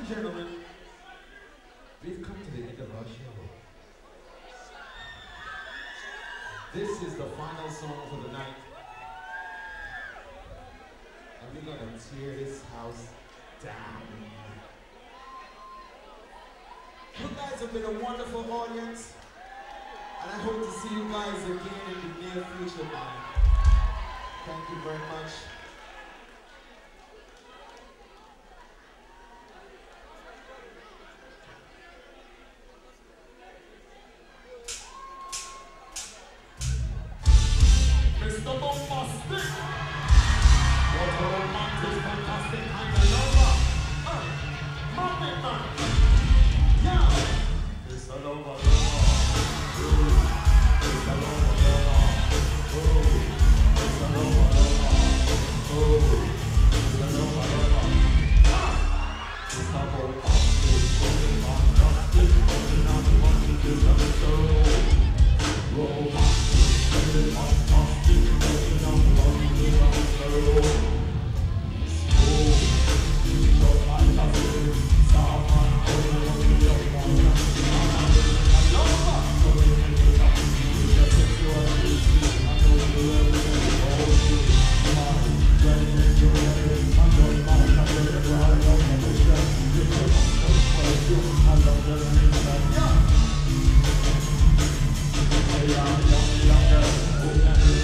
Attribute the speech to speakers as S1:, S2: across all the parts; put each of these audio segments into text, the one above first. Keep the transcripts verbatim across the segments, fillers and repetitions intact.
S1: gentlemen, we've come to the end of our show. This is the final song for the night. And we're gonna tear this house down. You guys have been a wonderful audience. And I hope to see you guys again in the near future, man. Thank you very much. Mister Bombastic! What a romantic, fantastic kind of lover! Uh, Magnet Man! Yeah! Mister Lover, lover! Mister Lover, lover! Oh! Mister Lover, lover! Oh! Mister Lover, lover! Ah! Mister Bombastic, fantastic, coming out the money to the soul! Romantic, fantastic, coming out the money to the soul! Yeah.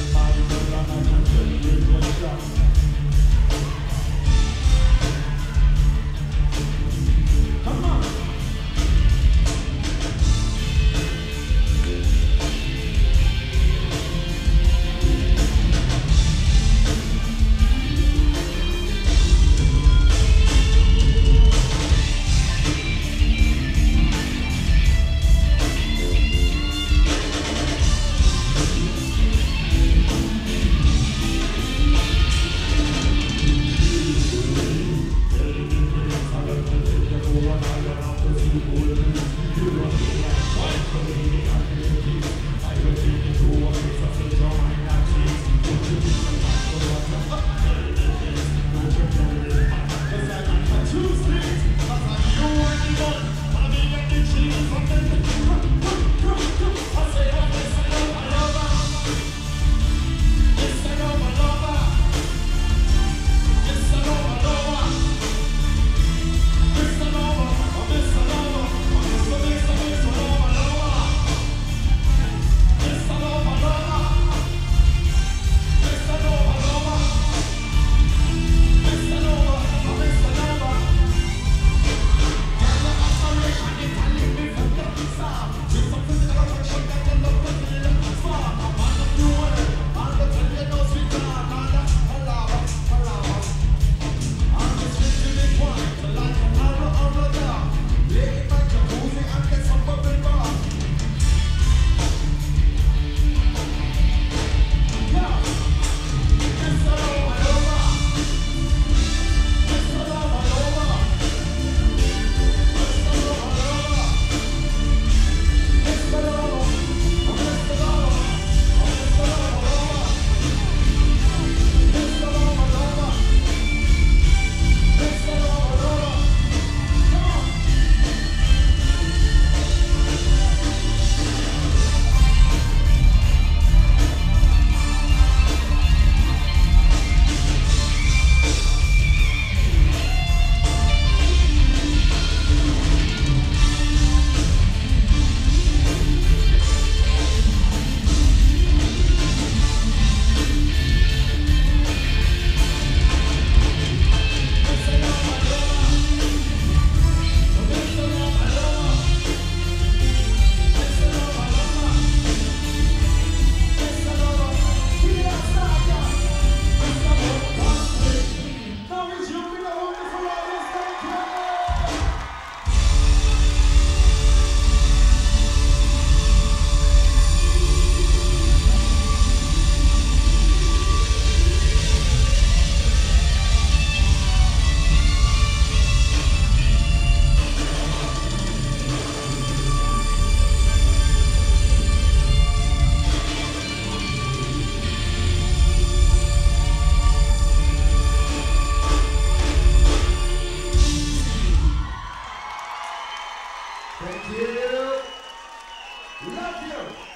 S1: Thank you. Love you.